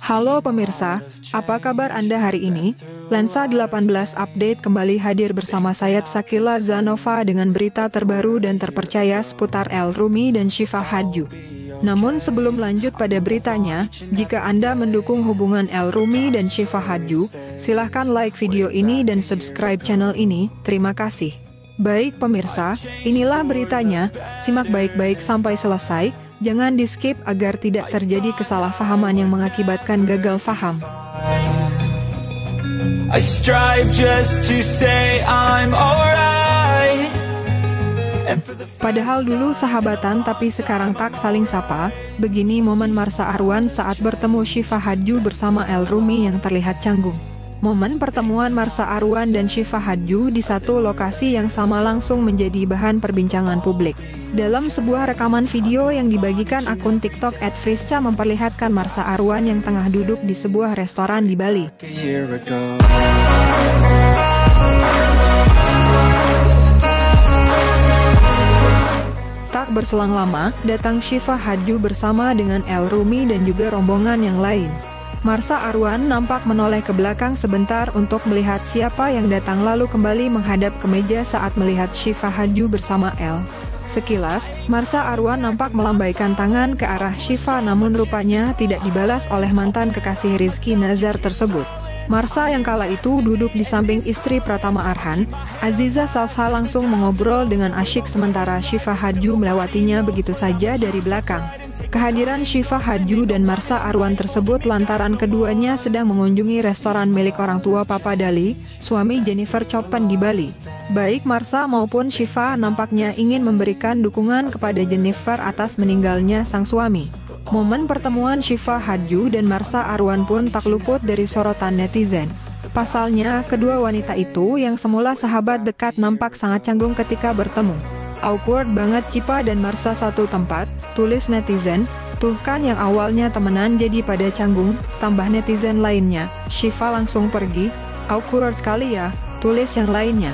Halo pemirsa, apa kabar Anda hari ini? Lensa 18 Update kembali hadir bersama saya Sakila Zanova dengan berita terbaru dan terpercaya seputar El Rumi dan Syifa Hadju. Namun sebelum lanjut pada beritanya, jika Anda mendukung hubungan El Rumi dan Syifa Hadju, silahkan like video ini dan subscribe channel ini, terima kasih. Baik pemirsa, inilah beritanya, simak baik-baik sampai selesai. Jangan di-skip agar tidak terjadi kesalahpahaman yang mengakibatkan gagal paham. Padahal dulu sahabatan tapi sekarang tak saling sapa, begini momen Marsha Arwan saat bertemu Syifa Hadju bersama El Rumi yang terlihat canggung. Momen pertemuan Marsha Arwan dan Syifa Hadju di satu lokasi yang sama langsung menjadi bahan perbincangan publik. Dalam sebuah rekaman video yang dibagikan akun TikTok @Friska memperlihatkan Marsha Arwan yang tengah duduk di sebuah restoran di Bali. Tak berselang lama, datang Syifa Hadju bersama dengan El Rumi dan juga rombongan yang lain. Marsha Arwan nampak menoleh ke belakang sebentar untuk melihat siapa yang datang lalu kembali menghadap ke meja saat melihat Syifa Hadju bersama El. Sekilas, Marsha Arwan nampak melambaikan tangan ke arah Syifa namun rupanya tidak dibalas oleh mantan kekasih Rizky Nazar tersebut. Marsha yang kala itu duduk di samping istri Pratama Arhan, Aziza Salsa langsung mengobrol dengan asyik sementara Syifa Hadju melewatinya begitu saja dari belakang. Kehadiran Syifa Hadju dan Marsha Arwan tersebut lantaran keduanya sedang mengunjungi restoran milik orang tua Papa Dali, suami Jennifer Chopin di Bali. Baik Marsha maupun Syifa nampaknya ingin memberikan dukungan kepada Jennifer atas meninggalnya sang suami. Momen pertemuan Syifa Hadju dan Marsha Arwan pun tak luput dari sorotan netizen. Pasalnya, kedua wanita itu yang semula sahabat dekat nampak sangat canggung ketika bertemu. Awkward banget Syifa dan Marsha satu tempat, tulis netizen. Tuh kan yang awalnya temenan jadi pada canggung, tambah netizen lainnya. Syifa langsung pergi, awkward sekali ya, tulis yang lainnya.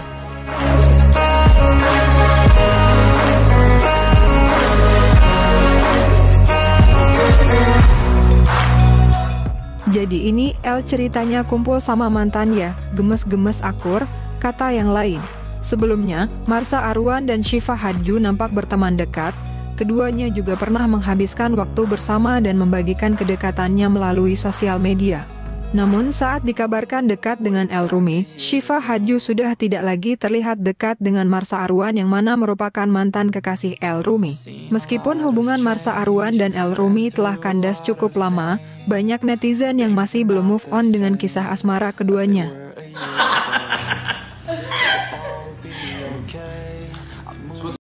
Jadi ini El ceritanya kumpul sama mantan ya, gemes-gemes akur, kata yang lain. Sebelumnya, Marsha Arwan dan Syifa Hadju nampak berteman dekat. Keduanya juga pernah menghabiskan waktu bersama dan membagikan kedekatannya melalui sosial media. Namun saat dikabarkan dekat dengan El Rumi, Syifa Hadju sudah tidak lagi terlihat dekat dengan Marsha Arwan yang mana merupakan mantan kekasih El Rumi. Meskipun hubungan Marsha Arwan dan El Rumi telah kandas cukup lama, banyak netizen yang masih belum move on dengan kisah asmara keduanya.